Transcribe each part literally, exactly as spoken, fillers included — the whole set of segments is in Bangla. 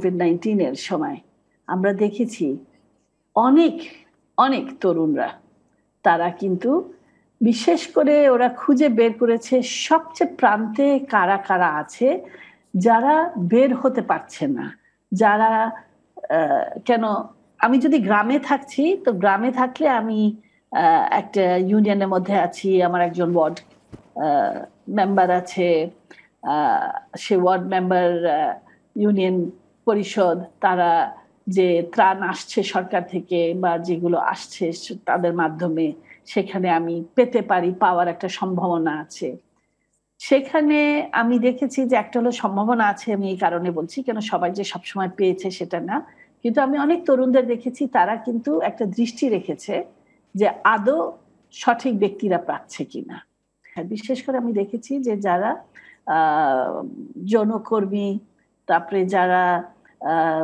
কোভিড নাইন্টিনের সময় আমরা দেখেছি অনেক অনেক তরুণরা তারা কিন্তু বিশেষ করে ওরা খুঁজে বের করেছে সবচেয়ে প্রান্তে কারা কারা আছে যারা বের হতে পারছে না, যারা কেন আমি যদি গ্রামে থাকছি তো গ্রামে থাকলে আমি একটা ইউনিয়নের মধ্যে আছি, আমার একজন ওয়ার্ড মেম্বার আছে, সে ওয়ার্ড মেম্বার ইউনিয়ন পরিষদ তারা যে ত্রাণ আসছে সরকার থেকে বা যেগুলো আসছে তাদের মাধ্যমে সেখানে আমি পেতে পারি, পাওয়ার একটা সম্ভাবনা আছে। সেখানে আমি দেখেছি যে একটা হলো সম্ভাবনা আছে, আমি এই কারণে বলছি কেন সবাই যে সবসময় পেয়েছে সেটা না, কিন্তু আমি অনেক তরুণদের দেখেছি তারা কিন্তু একটা দৃষ্টি রেখেছে যে আদৌ সঠিক ব্যক্তিরা পাচ্ছে কিনা। বিশেষ করে আমি দেখেছি যে যারা আহ যৌনকর্মী, তারপরে যারা আহ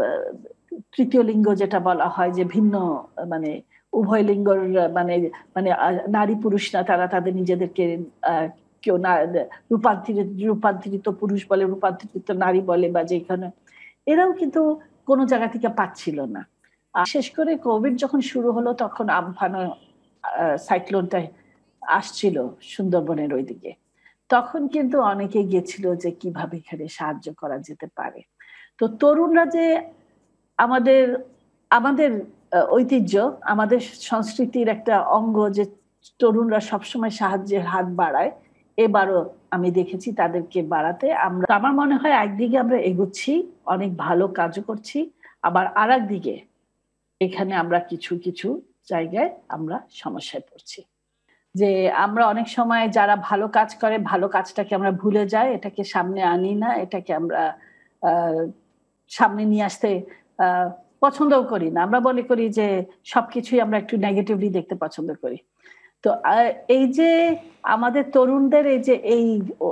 তৃতীয় লিঙ্গ যেটা বলা হয় যে ভিন্ন মানে উভয় লিঙ্গর মানে মানে নারী পুরুষ না, তারা তাদের নিজেদেরকে আহ কেউ না রূপান্তরিত রূপান্তরিত পুরুষ বলে, রূপান্তরিত নারী বলে বা যেখানে, এরাও কিন্তু কোনো জায়গা থেকে পাচ্ছিল না। বিশেষ করে কোভিড যখন শুরু হলো তখন আমফান সাইক্লোনটা আসছিল সুন্দরবনের ওইদিকে, তখন কিন্তু অনেকে গেছিল যে কিভাবে এখানে সাহায্য করা যেতে পারে। তো তরুণরা যে আমাদের আমাদের ঐতিহ্য, আমাদের সংস্কৃতির একটা অঙ্গ যে তরুণরা সবসময় সাহায্যের হাত বাড়ায়, এবারও আমি দেখেছি তাদেরকে বাড়াতে। আমরা আমার মনে হয় একদিকে আমরা এগোচ্ছি, অনেক ভালো কাজও করছি, আবার আর একদিকে এখানে আমরা কিছু কিছু জায়গায় আমরা সমস্যায় পড়ছি। যে আমরা অনেক সময় যারা ভালো কাজ করে ভালো কাজটাকে আমরা ভুলে যাই, এটাকে সামনে আনি না, এটাকে আমরা আহ সামনে নিয়ে আসতে আহ পছন্দও করি না। আমরা মনে করি যে সবকিছুই আমরা একটু নেগেটিভলি দেখতে পছন্দ করি। তো এই যে আমাদের তরুণদের এই যে এই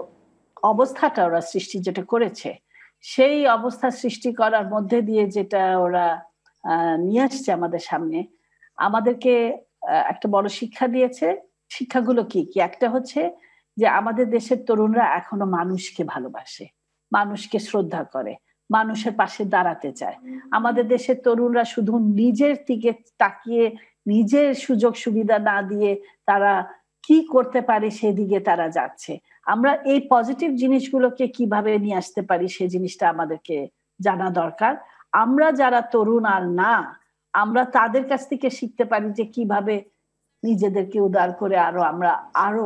অবস্থাটা ওরা সৃষ্টি যেটা করেছে, সেই অবস্থা সৃষ্টি করার মধ্যে দিয়ে যেটা ওরা আহ নিয়ে আসছে আমাদের সামনে, আমাদেরকে একটা বড় শিক্ষা দিয়েছে। শিক্ষাগুলো কি কি? একটা হচ্ছে যে আমাদের দেশের তরুণরা এখনো মানুষকে ভালোবাসে, মানুষকে শ্রদ্ধা করে, মানুষের পাশে দাঁড়াতে চায়। আমাদের দেশের তরুণরা শুধু নিজের দিকে তাকিয়ে নিজের সুযোগ সুবিধা না দিয়ে তারা কি করতে পারে সেদিকে তারা যাচ্ছে। আমরা এই পজিটিভ জিনিসগুলোকে কিভাবে নিয়ে আসতে পারি সে জিনিসটা আমাদেরকে জানা দরকার। আমরা যারা তরুণ আর না, আমরা তাদের কাছ থেকে শিখতে পারি যে কিভাবে নিজেদেরকে উদার করে আরো আমরা আরো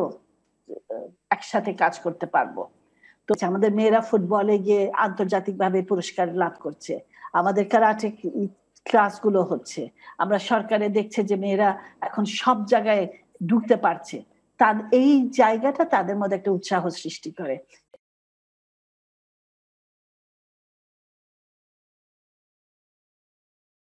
একসাথে কাজ করতে পারবো। তো আমাদের মেয়েরা ফুটবলে গিয়ে আন্তর্জাতিকভাবে পুরস্কার লাভ করছে, আমাদের কারাটে ক্লাসগুলো হচ্ছে, আমরা সরকারে দেখছে যে মেয়েরা এখন সব জায়গায় ঢুকতে পারছে। তার এই জায়গাটা তাদের মধ্যে একটা উৎসাহ সৃষ্টি করে।